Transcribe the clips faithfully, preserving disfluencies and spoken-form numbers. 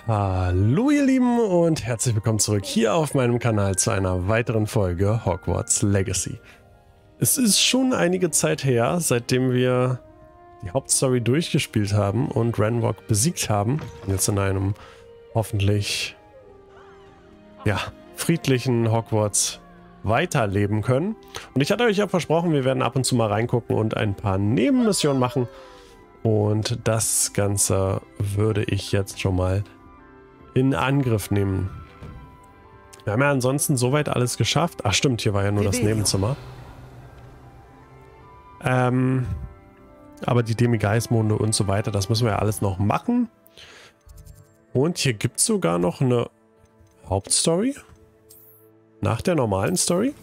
Hallo ihr Lieben und herzlich willkommen zurück hier auf meinem Kanal zu einer weiteren Folge Hogwarts Legacy. Es ist schon einige Zeit her, seitdem wir die Hauptstory durchgespielt haben und Ranrock besiegt haben und jetzt in einem hoffentlich ja, friedlichen Hogwarts weiterleben können. Und ich hatte euch ja versprochen, wir werden ab und zu mal reingucken und ein paar Nebenmissionen machen. Und das Ganze würde ich jetzt schon mal in Angriff nehmen. Wir haben ja ansonsten soweit alles geschafft. Ach stimmt, hier war ja nur das Nebenzimmer. Ähm, aber die Demigeist-Monde und so weiter, das müssen wir ja alles noch machen. Und hier gibt es sogar noch eine Hauptstory. Nach der normalen Story.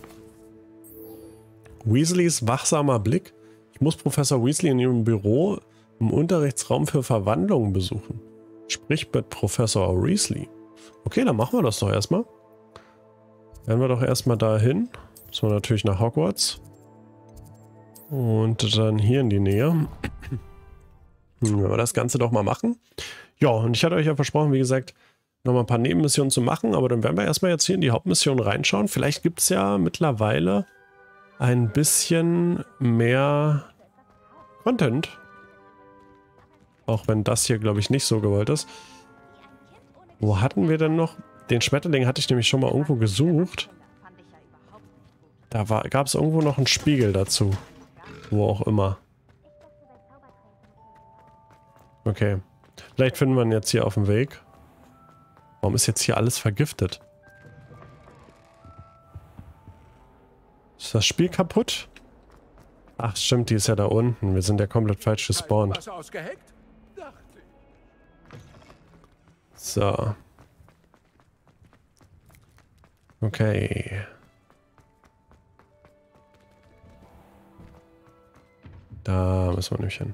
Weasleys wachsamer Blick. Ich muss Professor Weasley in ihrem Büro im Unterrichtsraum für Verwandlungen besuchen. Sprich mit Professor Weasley. Okay, dann machen wir das doch erstmal. Werden wir doch erstmal dahin. Müssen wir natürlich nach Hogwarts. Und dann hier in die Nähe. Wenn wir das Ganze doch mal machen. Ja, und ich hatte euch ja versprochen, wie gesagt, nochmal ein paar Nebenmissionen zu machen. Aber dann werden wir erstmal jetzt hier in die Hauptmission reinschauen. Vielleicht gibt es ja mittlerweile ein bisschen mehr Content. Auch wenn das hier, glaube ich, nicht so gewollt ist. Wo hatten wir denn noch? Den Schmetterling hatte ich nämlich schon mal irgendwo gesucht. Da gab es irgendwo noch einen Spiegel dazu. Wo auch immer. Okay. Vielleicht finden wir ihn jetzt hier auf dem Weg. Warum ist jetzt hier alles vergiftet? Ist das Spiel kaputt? Ach stimmt, die ist ja da unten. Wir sind ja komplett falsch gespawnt. So. Okay. Da müssen wir nämlich hin.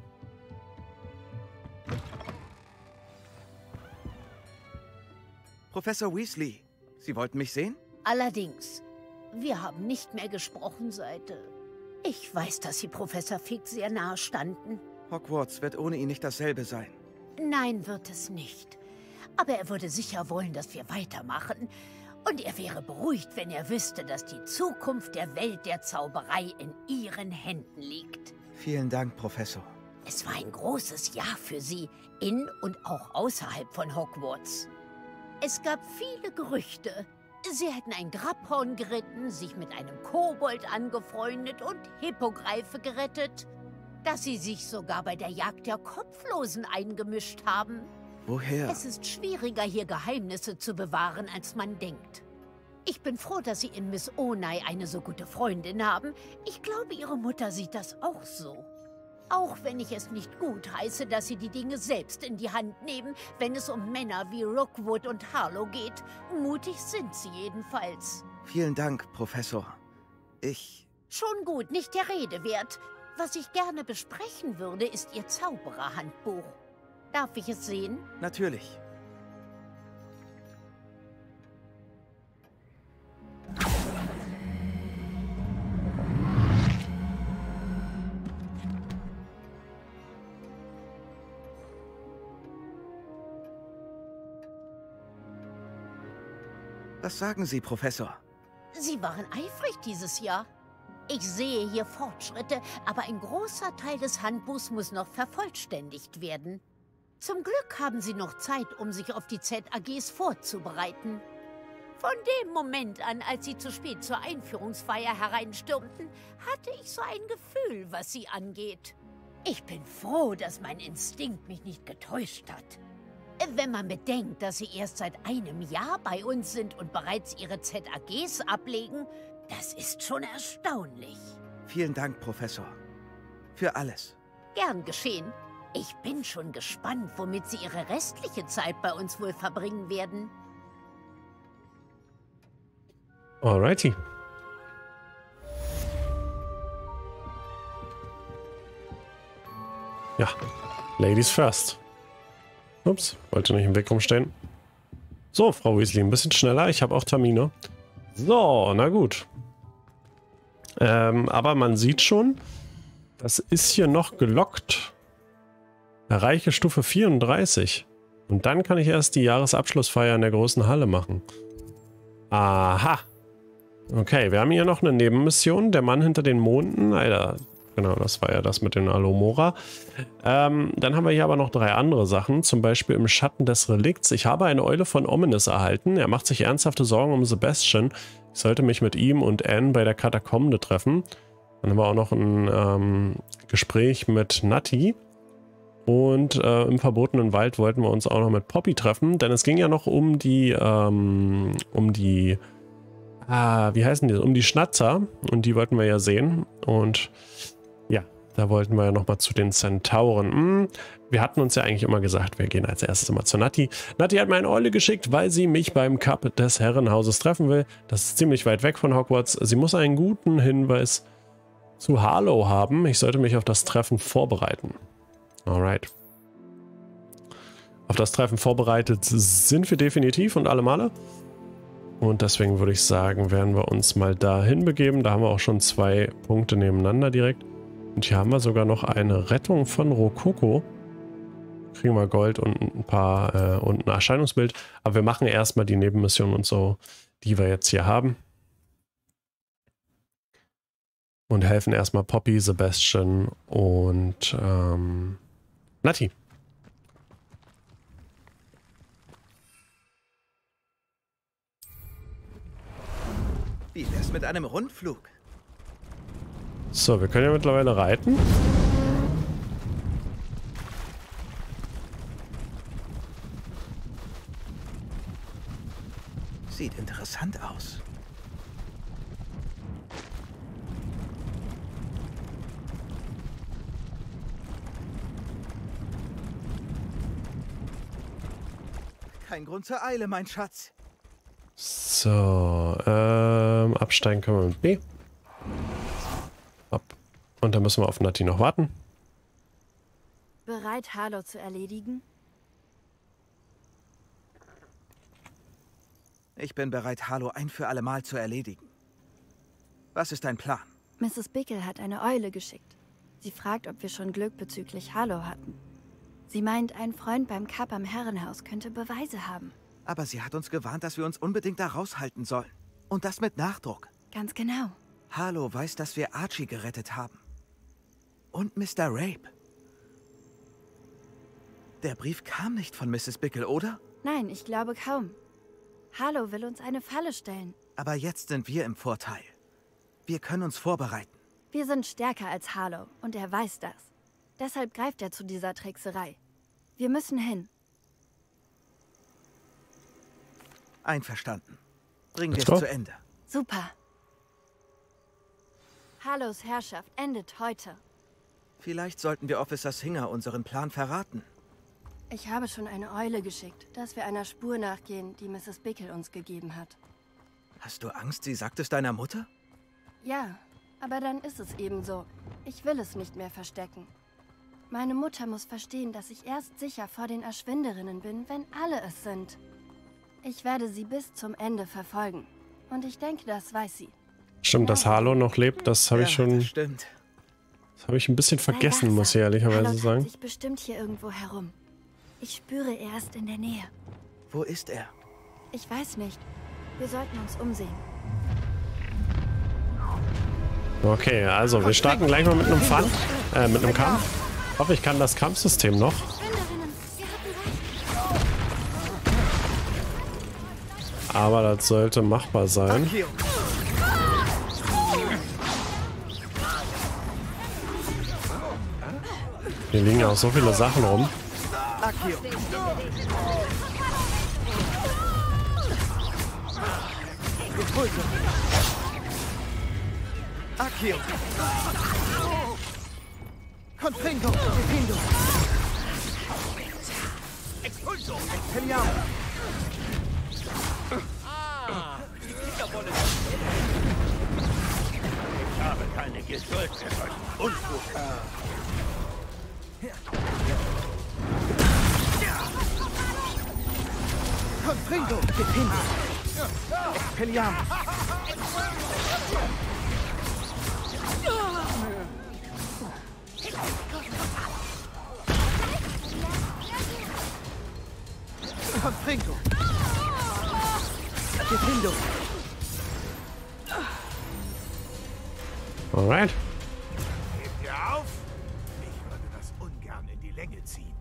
Professor Weasley, Sie wollten mich sehen? Allerdings. Wir haben nicht mehr gesprochen seit... Ich weiß, dass Sie Professor Fig sehr nahe standen. Hogwarts wird ohne ihn nicht dasselbe sein. Nein, wird es nicht. Aber er würde sicher wollen, dass wir weitermachen. Und er wäre beruhigt, wenn er wüsste, dass die Zukunft der Welt der Zauberei in Ihren Händen liegt. Vielen Dank, Professor. Es war ein großes Jahr für Sie, in und auch außerhalb von Hogwarts. Es gab viele Gerüchte. Sie hätten ein Grabhorn geritten, sich mit einem Kobold angefreundet und Hippogreife gerettet. Dass Sie sich sogar bei der Jagd der Kopflosen eingemischt haben. Woher? Es ist schwieriger, hier Geheimnisse zu bewahren, als man denkt. Ich bin froh, dass Sie in Miss Onai eine so gute Freundin haben. Ich glaube, Ihre Mutter sieht das auch so. Auch wenn ich es nicht gut heiße, dass Sie die Dinge selbst in die Hand nehmen, wenn es um Männer wie Rookwood und Harlow geht. Mutig sind Sie jedenfalls. Vielen Dank, Professor. Ich... Schon gut, nicht der Rede wert. Was ich gerne besprechen würde, ist Ihr Zaubererhandbuch. Darf ich es sehen? Natürlich. Was sagen Sie, Professor? Sie waren eifrig dieses Jahr. Ich sehe hier Fortschritte, aber ein großer Teil des Handbuchs muss noch vervollständigt werden. Zum Glück haben Sie noch Zeit, um sich auf die Z A Gs vorzubereiten. Von dem Moment an, als Sie zu spät zur Einführungsfeier hereinstürmten, hatte ich so ein Gefühl, was Sie angeht. Ich bin froh, dass mein Instinkt mich nicht getäuscht hat. Wenn man bedenkt, dass Sie erst seit einem Jahr bei uns sind und bereits Ihre Z A Gs ablegen, das ist schon erstaunlich. Vielen Dank, Professor. Für alles. Gern geschehen. Ich bin schon gespannt, womit Sie Ihre restliche Zeit bei uns wohl verbringen werden. Alrighty. Ja, Ladies first. Ups, wollte nicht im Weg rumstehen. So, Frau Weasley, ein bisschen schneller. Ich habe auch Termine. So, na gut. Ähm, aber man sieht schon, das ist hier noch gelockt. Erreiche Stufe vierunddreißig. Und dann kann ich erst die Jahresabschlussfeier in der großen Halle machen. Aha. Okay, wir haben hier noch eine Nebenmission. Der Mann hinter den Monden. Alter, genau, das war ja das mit den Alomora. Ähm, dann haben wir hier aber noch drei andere Sachen. Zum Beispiel im Schatten des Relikts. Ich habe eine Eule von Ominous erhalten. Er macht sich ernsthafte Sorgen um Sebastian. Ich sollte mich mit ihm und Anne bei der Katakombe treffen. Dann haben wir auch noch ein ähm, Gespräch mit Natti. Und äh, im verbotenen Wald wollten wir uns auch noch mit Poppy treffen. Denn es ging ja noch um die, ähm, um die, ah, wie heißen die? Um die Schnatzer. Und die wollten wir ja sehen. Und ja, da wollten wir ja nochmal zu den Zentauren. Hm, wir hatten uns ja eigentlich immer gesagt, wir gehen als erstes mal zu Natti. Natti hat mir eine Eule geschickt, weil sie mich beim Cup des Herrenhauses treffen will. Das ist ziemlich weit weg von Hogwarts. Sie muss einen guten Hinweis zu Harlow haben. Ich sollte mich auf das Treffen vorbereiten. Alright. Auf das Treffen vorbereitet sind wir definitiv und alle Male. Und deswegen würde ich sagen, werden wir uns mal dahin begeben. Da haben wir auch schon zwei Punkte nebeneinander direkt. Und hier haben wir sogar noch eine Rettung von Rococo. Kriegen wir Gold und ein paar äh, und ein Erscheinungsbild. Aber wir machen erstmal die Nebenmissionen und so, die wir jetzt hier haben. Und helfen erstmal Poppy, Sebastian und ähm, Natti. Wie wär's mit einem Rundflug? So, wir können ja mittlerweile reiten. Sieht interessant aus. Kein Grund zur Eile, mein Schatz. So, ähm, absteigen können wir mit B. Hopp. Und dann müssen wir auf Natti noch warten. Bereit, Harlow zu erledigen? Ich bin bereit, Harlow ein für alle Mal zu erledigen. Was ist dein Plan? Misses Bickle hat eine Eule geschickt. Sie fragt, ob wir schon Glück bezüglich Harlow hatten. Sie meint, ein Freund beim Cup am Herrenhaus könnte Beweise haben. Aber sie hat uns gewarnt, dass wir uns unbedingt da raushalten sollen. Und das mit Nachdruck. Ganz genau. Harlow weiß, dass wir Archie gerettet haben. Und Mister Rape. Der Brief kam nicht von Misses Bickle, oder? Nein, ich glaube kaum. Harlow will uns eine Falle stellen. Aber jetzt sind wir im Vorteil. Wir können uns vorbereiten. Wir sind stärker als Harlow und er weiß das. Deshalb greift er zu dieser Trickserei. Wir müssen hin. Einverstanden. Bringen wir Let's es go. zu Ende. Super. Harlows Herrschaft endet heute. Vielleicht sollten wir Officer Singer unseren Plan verraten. Ich habe schon eine Eule geschickt, dass wir einer Spur nachgehen, die Misses Bickle uns gegeben hat. Hast du Angst, sie sagt es deiner Mutter? Ja, aber dann ist es eben so. Ich will es nicht mehr verstecken. Meine Mutter muss verstehen, dass ich erst sicher vor den Erschwinderinnen bin, wenn alle es sind. Ich werde sie bis zum Ende verfolgen. Und ich denke, das weiß sie. Stimmt, dass Harlow noch lebt, das habe Ja, ich schon. das stimmt. Das habe ich ein bisschen Sei vergessen, wachsam. muss ich ehrlicherweise Harlow treibt sagen. sich bestimmt hier irgendwo herum. Ich spüre, er ist in der Nähe. Wo ist er? Ich weiß nicht. Wir sollten uns umsehen. Okay, also wir starten gleich mal mit einem Fun, äh, mit einem Kampf. Ich hoffe, ich kann das Kampfsystem noch. Aber das sollte machbar sein. Akio. Hier liegen ja auch so viele Sachen rum. Akio. Impulse. Akio. Confringo. Defindo. Expulso. Expelliarmus. Ich habe keine Geduld für solchen Unfug. Confringo. Defindo. Expelliarmus. Confringo. Defindo. Alright. Hebt ihr auf? Ich würde das ungern in die Länge ziehen.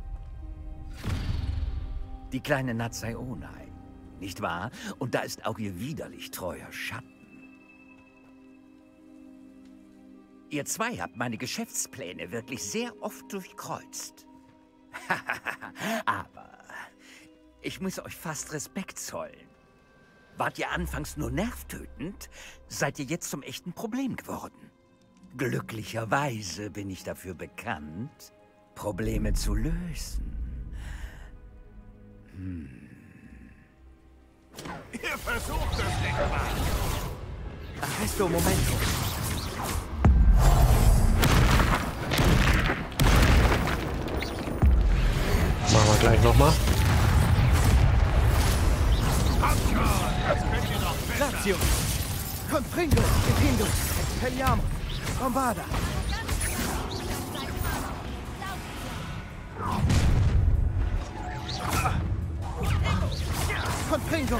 Die kleine Nazaionai, nicht wahr? Und da ist auch ihr widerlich treuer Schatten. Ihr zwei habt meine Geschäftspläne wirklich sehr oft durchkreuzt. Aber ich muss euch fast Respekt zollen. Wart ihr anfangs nur nervtötend, seid ihr jetzt zum echten Problem geworden. Glücklicherweise bin ich dafür bekannt, Probleme zu lösen. Hm. Ihr versucht es nicht mal. Arresto Momento. Machen wir gleich nochmal. Das könnt ihr doch besser. Lazio. Confringo. Defindo. Expelliarmus. Bombarda. Confringo.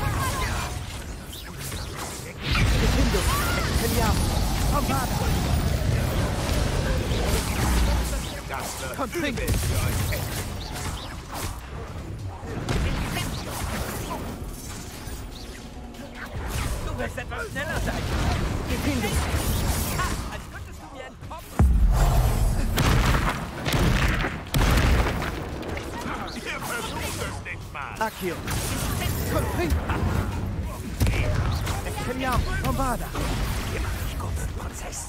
Defindo. Expelliarmus. Bombarda. Confringo. Du wirst etwas schneller sein. Defindo. Als könntest du mir entkommen. Ihr versucht es nicht mal. Accio. Confringo. Expelliarmus. Bombarda. Hier mache ich kurzen Prozess.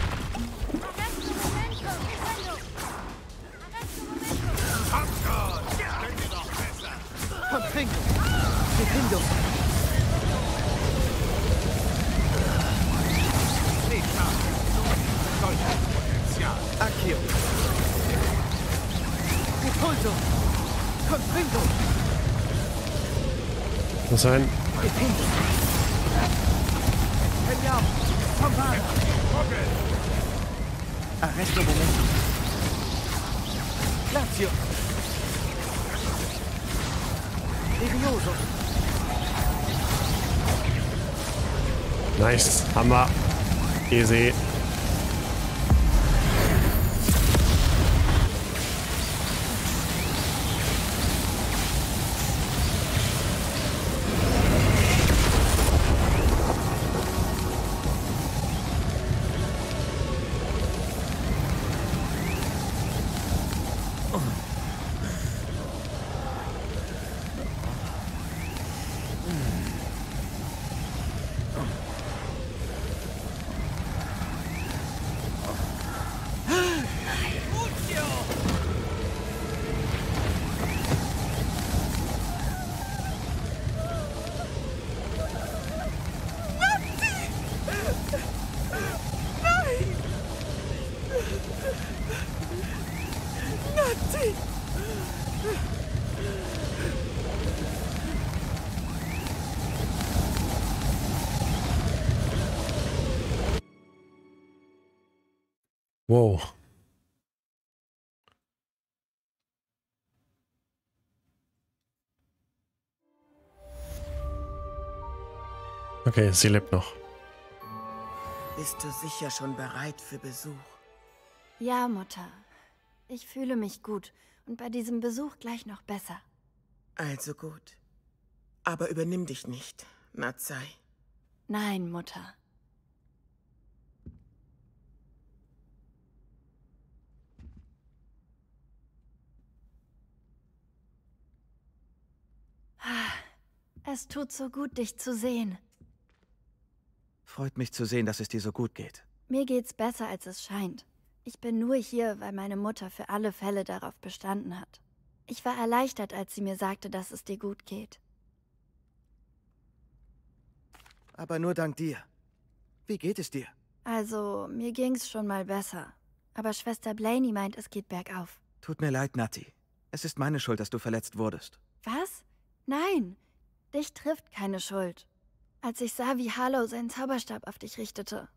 Popcorn. Das könnt ihr doch besser. Confringo. Defindo. Potenzial. Accio. Repulso. Confringo. Muss sein. Defindo. Expelliarmus. Bombarda. Arresto Momento. Lazio. Levioso. Nice. Hammer. Easy. Wow. Okay, sie lebt noch. Bist du sicher schon bereit für Besuch? Ja, Mutter. Ich fühle mich gut und bei diesem Besuch gleich noch besser. Also gut. Aber übernimm dich nicht, Nazai. Nein, Mutter. Es tut so gut, dich zu sehen. Freut mich zu sehen, dass es dir so gut geht. Mir geht's besser, als es scheint. Ich bin nur hier, weil meine Mutter für alle Fälle darauf bestanden hat. Ich war erleichtert, als sie mir sagte, dass es dir gut geht. Aber nur dank dir. Wie geht es dir? Also, mir ging's schon mal besser. Aber Schwester Blaney meint, es geht bergauf. Tut mir leid, Nati. Es ist meine Schuld, dass du verletzt wurdest. Was? Nein, dich trifft keine Schuld. Als ich sah, wie Harlow seinen Zauberstab auf dich richtete.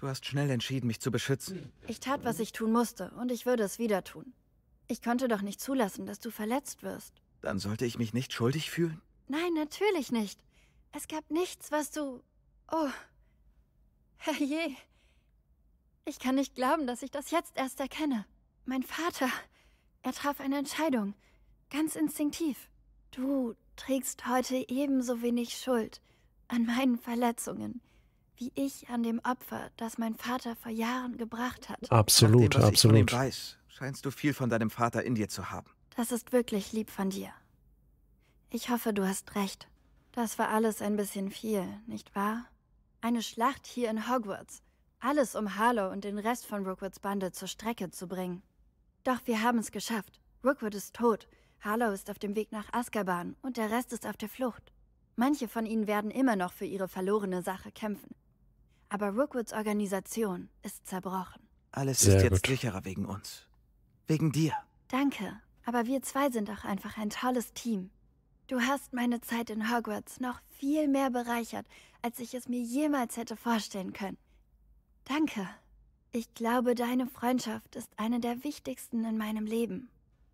Du hast schnell entschieden, mich zu beschützen. Ich tat, was ich tun musste, und ich würde es wieder tun. Ich konnte doch nicht zulassen, dass du verletzt wirst. Dann sollte ich mich nicht schuldig fühlen? Nein, natürlich nicht. Es gab nichts, was du... Oh. Herrje. Ich kann nicht glauben, dass ich das jetzt erst erkenne. Mein Vater, er traf eine Entscheidung. Ganz instinktiv. Du trägst heute ebenso wenig Schuld an meinen Verletzungen, wie ich an dem Opfer, das mein Vater vor Jahren gebracht hat. Absolut, Nach dem, was absolut. ich von ihm weiß, scheinst du viel von deinem Vater in dir zu haben. Das ist wirklich lieb von dir. Ich hoffe, du hast recht. Das war alles ein bisschen viel, nicht wahr? Eine Schlacht hier in Hogwarts. Alles, um Harlow und den Rest von Rookwoods Bande zur Strecke zu bringen. Doch wir haben es geschafft. Rookwood ist tot. Harlow ist auf dem Weg nach Azkaban und der Rest ist auf der Flucht. Manche von ihnen werden immer noch für ihre verlorene Sache kämpfen. Aber Rookwoods Organisation ist zerbrochen. Alles Sehr ist jetzt gut. sicherer wegen uns. Wegen dir. Danke, aber wir zwei sind auch einfach ein tolles Team. Du hast meine Zeit in Hogwarts noch viel mehr bereichert, als ich es mir jemals hätte vorstellen können. Danke. Ich glaube, deine Freundschaft ist eine der wichtigsten in meinem Leben.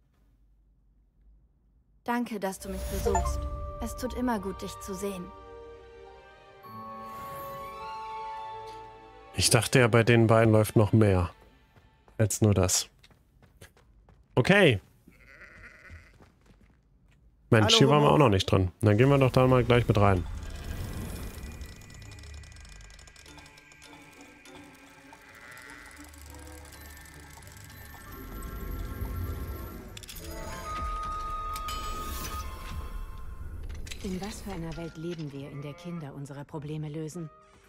Danke, dass du mich besuchst. Es tut immer gut, dich zu sehen. Ich dachte ja, bei den beiden läuft noch mehr als nur das. Okay. Mensch, Hallo, hier waren wir Homo. auch noch nicht drin. Dann gehen wir doch da mal gleich mit rein. In was für einer Welt leben wir, in der Kinder unsere Probleme lösen?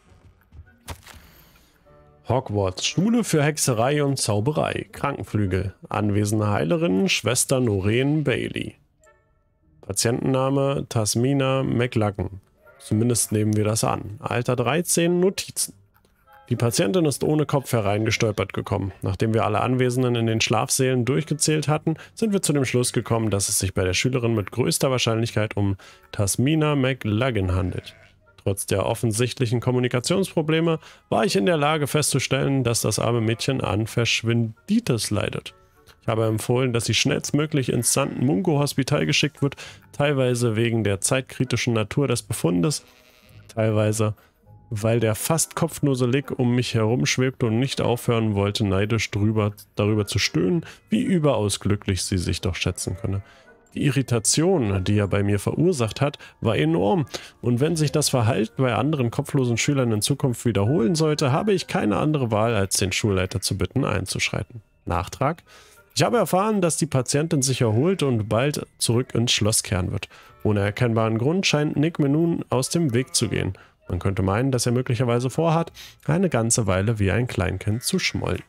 Hogwarts, Schule für Hexerei und Zauberei. Krankenflügel. Anwesende Heilerin, Schwester Noreen Bailey. Patientenname Tasmina McLaggen. Zumindest nehmen wir das an. Alter dreizehn, Notizen. Die Patientin ist ohne Kopf hereingestolpert gekommen. Nachdem wir alle Anwesenden in den Schlafsälen durchgezählt hatten, sind wir zu dem Schluss gekommen, dass es sich bei der Schülerin mit größter Wahrscheinlichkeit um Tasmina McLaggen handelt. Trotz der offensichtlichen Kommunikationsprobleme war ich in der Lage festzustellen, dass das arme Mädchen an Verschwinditis leidet. Ich habe empfohlen, dass sie schnellstmöglich ins Sankt Mungo Hospital geschickt wird, teilweise wegen der zeitkritischen Natur des Befundes, teilweise weil der fast kopflose Lig um mich herum schwebte und nicht aufhören wollte, neidisch drüber, darüber zu stöhnen, wie überaus glücklich sie sich doch schätzen könne. Die Irritation, die er bei mir verursacht hat, war enorm, und wenn sich das Verhalten bei anderen kopflosen Schülern in Zukunft wiederholen sollte, habe ich keine andere Wahl, als den Schulleiter zu bitten, einzuschreiten. Nachtrag: Ich habe erfahren, dass die Patientin sich erholt und bald zurück ins Schloss kehren wird. Ohne erkennbaren Grund scheint Nick mir nun aus dem Weg zu gehen. Man könnte meinen, dass er möglicherweise vorhat, eine ganze Weile wie ein Kleinkind zu schmollen.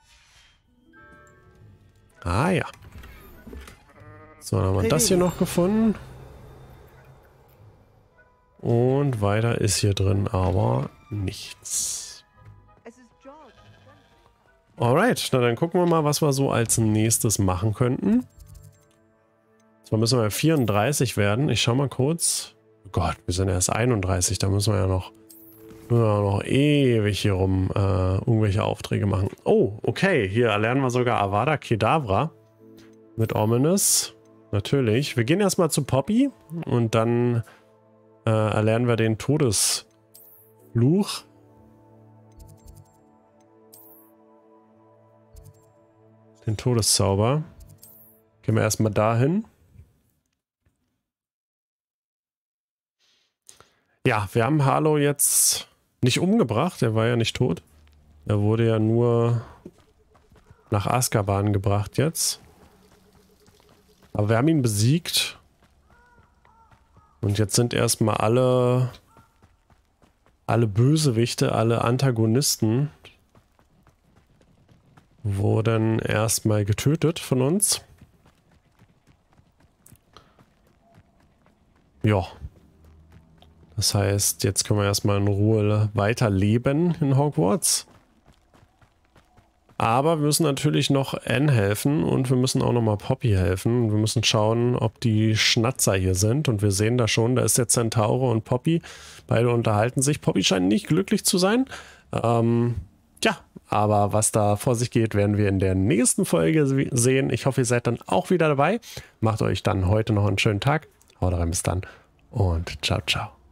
Ah ja. So, dann haben wir das hier noch gefunden. Und weiter ist hier drin aber nichts. Alright, na dann gucken wir mal, was wir so als nächstes machen könnten. Zwar müssen wir vierunddreißig werden. Ich schau mal kurz. Oh Gott, wir sind erst einunddreißig. Da müssen wir ja noch, müssen wir noch ewig hier rum äh, irgendwelche Aufträge machen. Oh, okay. Hier erlernen wir sogar Avada Kedavra mit Ominous. Natürlich. Wir gehen erstmal zu Poppy und dann äh, erlernen wir den Todesfluch. Den Todeszauber. Gehen wir erstmal dahin. Ja, wir haben Harlow jetzt nicht umgebracht. Er war ja nicht tot. Er wurde ja nur nach Azkaban gebracht jetzt. Aber wir haben ihn besiegt. Und jetzt sind erstmal alle, alle Bösewichte, alle Antagonisten wurden erstmal getötet von uns. Ja. Das heißt, jetzt können wir erstmal in Ruhe weiterleben in Hogwarts. Aber wir müssen natürlich noch Anne helfen und wir müssen auch nochmal Poppy helfen. Wir müssen schauen, ob die Schnatzer hier sind. Und wir sehen da schon, da ist der Zentaure und Poppy. Beide unterhalten sich. Poppy scheint nicht glücklich zu sein. Ähm, Ja, aber was da vor sich geht, werden wir in der nächsten Folge sehen. Ich hoffe, ihr seid dann auch wieder dabei. Macht euch dann heute noch einen schönen Tag. Haut rein, bis dann und ciao, ciao.